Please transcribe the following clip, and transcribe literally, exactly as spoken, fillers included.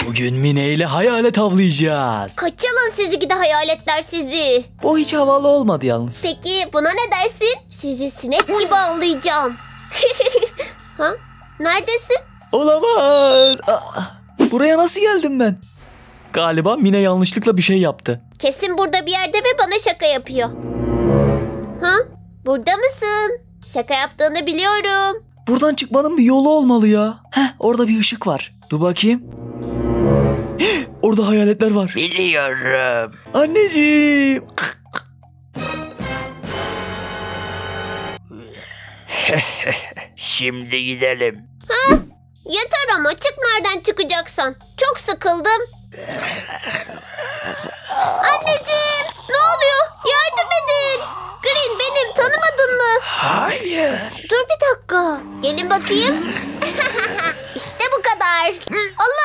Bugün Mine ile hayalet avlayacağız. Kaçalım sizi gidi hayaletler sizi. Bu hiç havalı olmadı yalnız. Peki buna ne dersin? Sizi sinek gibi avlayacağım. Ha? Neredesin? Olamaz. Aa, buraya nasıl geldim ben? Galiba Mine yanlışlıkla bir şey yaptı. Kesin burada bir yerde ve bana şaka yapıyor. Ha? Burada mısın? Şaka yaptığını biliyorum. Buradan çıkmanın bir yolu olmalı ya. Heh, orada bir ışık var. Dur bakayım. Orada hayaletler var. Biliyorum. Anneciğim. Şimdi gidelim. Ha? Yeter ama çık nereden çıkacaksan. Çok sıkıldım. Anneciğim ne oluyor? Yardım edin. Green benim, tanımadın mı? Hayır. Dur bir dakika. Gelin bakayım. İşte bu kadar. Allah